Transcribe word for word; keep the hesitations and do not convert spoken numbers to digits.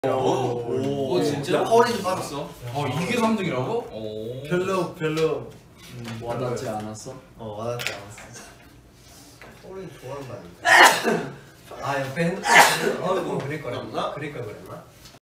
오, 오 진짜? 허리 빠졌어. 어 이게 삼 등이라고? 오. 별로 별로 음, 와닿지 않았어? 어 와닿지 않았어. 허리 좋아하는 거 아닌가? 아 옆에 핸드폰. 어 이거 그릴 거랬나? 그릴 걸 그랬나?